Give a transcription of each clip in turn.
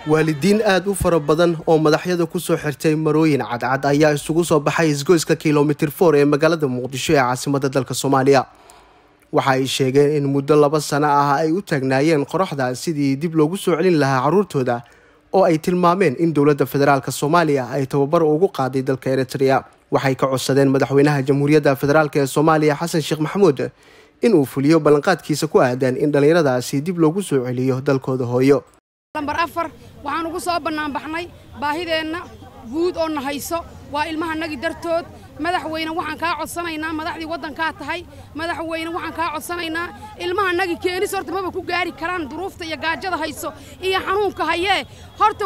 waalidiin aad u fara badan oo madaxyada ku soo xirtay marooyin cadcad ayaa isugu soo baxay isgoyska kilomitir 4 ee magaalada Muqdisho ee caasimadda dalka Soomaaliya. waxa ay sheegeen in muddo 2 sano ah ay u taagnaayeen qoraxda sidii dib loogu soo celin lahaa caruurtooda oo ay tilmaameen in dowladda federaalka Soomaaliya ay tababar ugu qaaday dalka Eritrea. waxay ka codsadeen madaxweynaha Jamhuuriyadda Federaalka ee Soomaaliya Xasan Sheekh Maxamuud in uu fuliyo ballanqaadkiisa ku aadan in dhalinyaradaasi dib loogu soo celiyo dalkooda hooyo. lambar 4 waxaan ugu soo banaan baxnay baahideenna guud oo nahayso waa ilmahanagi dartood. madaxweyne waxaan ka codsanaynaa madaxdii wadanka tahay madaxweyne waxaan ka codsanaynaa ilmahanagi keenis horta maba ku gaari karaan duruufta iyo gaajada hayso iyo xanuunka hayee horta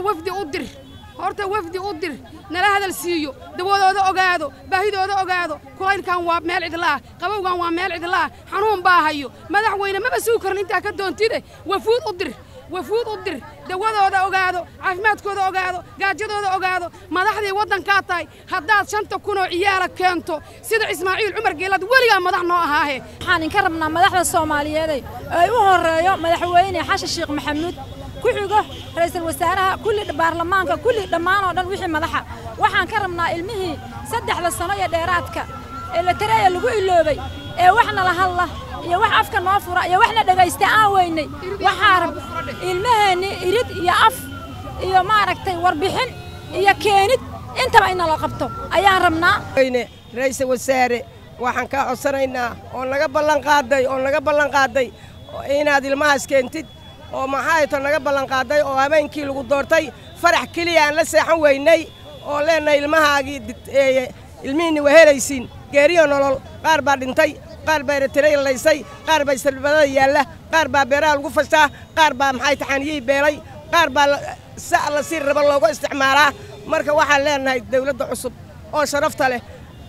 wafdi u dir nala hadal siiyo dawadooda ogaado baahidooda ogaado kulaylkan waa meel cidlaa qabowgan waa meel cidlaa xanuun baa hayo madaxweyne maba suu karin inta ka doontide wafuud u dir dawadooda ogaado caafimaadkooda ogaado gaajadooda ogaado madaxdii wadanka tahay haddaad 5 kun oo ciyaala keento sida Ismaaciil Cumar Geelad waliga madax noo ahaahe waxaan ka rabnaa madaxda Soomaaliyeed ay u horeeyo madaxweyne Xasan Sheekh Maxamuud ku xigo ra'iisul wasaaraha kulli baarlamaanka kulli dhammaan oo dhan wixii madaxa waxaan ka rabnaa ilmihii 3 sano ee dheeraadka ee la tiraya lagu iloobay ee waxna la hadla iyo wax afka noo fura iyo waxna dhagaysta aan weynay waxaan ilmaheeni irid iyo af iyo maaragtay warbixin iyo keenid intaba in la qabto ayaan rabnaa ra'iisul wasaare waxaan ka codsanaynaa oo naga ballan qaaday inaad ilmahaas keentid oo maxay tan naga ballan qaaday oo habeenkii lagu doortay farax kaliya aan la seexan weynay oo leenay ilmahaagi ilmihiina wahelaysiin geeriyo nolol qaar baa dhintay qaar baa Eritrea laysay qaar baa salbada yaala qaar baa beeraha lagu fashaa qaar baa maxay taxaniyay beelay qaar baa la sii raba looga isticmaalaa marka waxaan leenahay dawladda cusub oo sharafta leh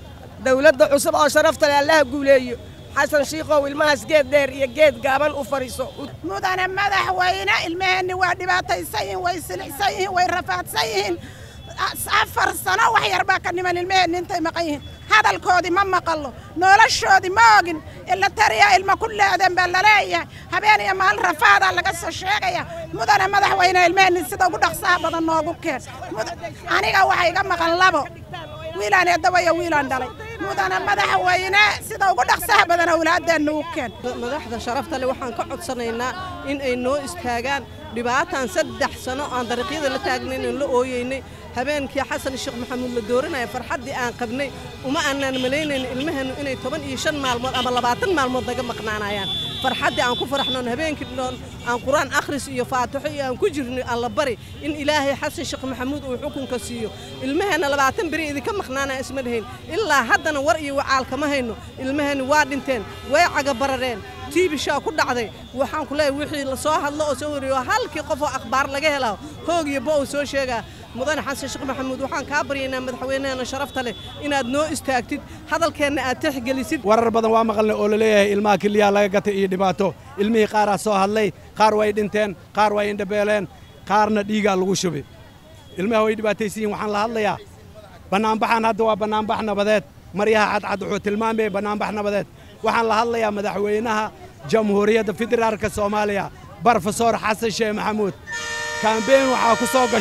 Allah guuleeyo xasan shiiqow ilmahaas geed dheer iyo geed gaaban u fariiso mudane madaxweyne ilmaheeni waa dhibaataysan way silcsan way rafaadsan yihiin 4 sano wax yar baa ka niman ilmaheeni intay maqan yihiin hadalkoodii ma maqallo noloshoodii ma ogin ila tariya ilma ku leedan baa la leeyahay habeen iyo maalin rafaada laga soo sheegaya mudane madaxweyne ilmaheeni sida ugu dhaqsaha badan noogu keen aniga waxa iga maqan labo wiilaan eedabayo wiilaan dhalay mudane madaxweyne sida ugu dhaqsaha badan awlaadeen uu keen madaxda sharafta leh waxaan ka codsanaynaa in ay noo istaagaan dhibaatan 3 sano aan dariiqyada la taagnayn in la ooyeynay habeenkii Xasan Sheekh Maxamuud la dooranay farxadii aan qabnay uma aanan maleeynayn ilmaheenu inay 15 maalmood ama 20 maalmood daga maqnaanayaan farxadii aan ku faraxno habeenkii dhoon aan quraan akhris iyo faatixo iyo aan ku jirnay alla bari in ilaahay Xasan Sheekh Maxamuud uu xukunka siiyo ilmaheena 20 bari idinka maqnaanaa isma dhayn ilaa haddana war iyo wacaal kama hayno ilmaheenu waa dhinteen way caga barareen tiibisha ku dhacday waxaan ku leeyahay wixii la soo hadlo oo soo wariyo halkii qof oo akhbaar laga helo hoog iyo boo soo sheega mudane Xasan Sheekh Maxamuud waxaan ka baryaynaa madaxweynaha sharafta leh inaad noo istaagtid hadalkeena aad tixgelisid warar badan waa maqalnay oo la leeyahay ilmaha kaliya laga gatay iyo dhibaato ilmihii qaar soo hadlay qaar way dhinteen qaar way indhabeeleen qaarna dhiiga lagu shubay ilmaha way dhibaataysiin waxaan la hadlayaa banaanbaxan hadda waa banaanbax nabadeed maryaha cadcad wuxuu tilmaamay banaanbax nabadeed waxaan la hadlayaa madaxweynaha Jamhuuriyadda Federaalka Soomaaliya Professor Xasan Sheekh Maxamuud campaign waxa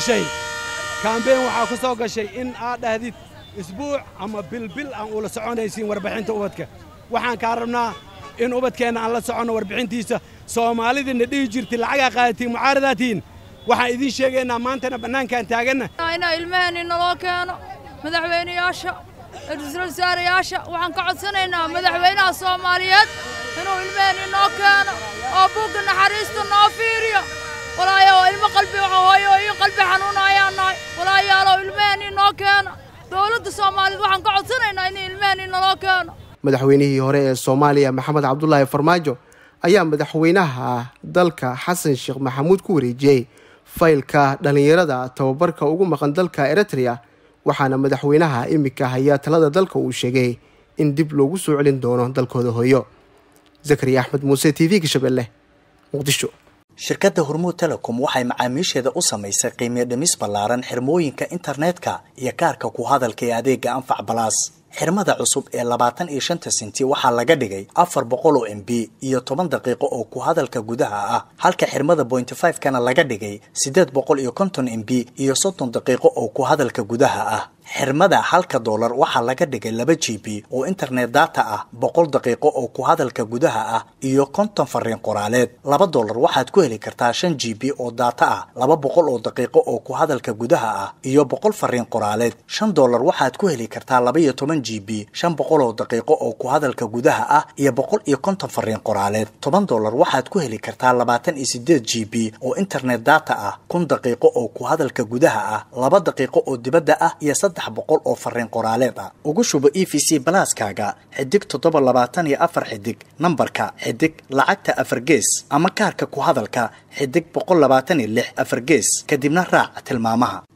ku soo gashay in aad dhahdid isbuuc ama bil aan ula soconaysiin warbixinta ubadka waxaan ka rabnaa in ubadkeena aan la socono warbixintiisa Soomaalidina dhigi jirtay lacag qaadatiin mucaaradaatiin waxaan idin sheegaynaa maantana banaankan taagana inaa ilmaheeni naloo keeno madaxweynayaasha ra'iisul wasaarayaasha waxaan ka codsanaynaa madaxweynaha Soomaaliyeed inuu ilmaheeni noo keeno oo buugga naxariista noo fiiriyo walaayo ilmo qalbi hooyo iyo qalbi xanuunayaanay walaayaalo ilmaheeni noo keeno dawladda Soomaaliyeed waxaan ka codsanaynaa in ilmaheeni noo keeno madaxweynihii hore ee Soomaaliya Maxamed Cabdullaahi Farmaajo ayaa madaxweynaha dalka Xasan Sheekh Maxamuud ku wareejiyay faylka dhalinyarada tababarka ugu maqan dalka Eritrea waxaana madaxweynaha imika haya talada dalka uu sheegay in dib loogu soo celin doono dalkooda hooyo. Zakariya Axmed Muuse TV Shabeelle Muqdisho. shirkadda Hormuud Telecom waxay macaamiisheeda u samaysay qiimo dhimis ballaaran xirmooyinka internetka iyo kaarka ku hadalka ee adeega Anfac Plus xirmada cusub ee 25 senti waxaa laga dhigay 400 MB iyo 10 daqiiqo oo ku hadalka gudaha ah halka xirmada 0.5 kana laga dhigay 850 MB iyo 30 daqiiqo oo ku hadalka gudaha ah xirmada $1 waxaa laga dhigay 2 GB oo internet data ah 100 daqiiqo oo ku hadalka gudaha ah iyo 50 fariin qoraaleed $2 waxaad ku heli kartaa 5 GB oo data ah 200 oo daqiiqo oo ku hadalka gudaha ah iyo 100 fariin qoraaleed $5 waxaad ku heli kartaa 12 GB 500 oo daqiiqo oo ku hadalka gudaha ah iyo 150 fariin qoraaleed $10 waxaad ku heli kartaa 28 GB oo internet data ah 1000 daqiiqo oo ku hadalka gudaha ah 2 daqiiqo oo dibadda ah iyo 300 oo fariin qoraaleed ah ugu shubo EVC Plus-kaaga xidig 724 xidig nambarka xidig lacagta 4 gees ama kaarka ku hadalka xidig 126 4 gees kadibna raac tilmaamaha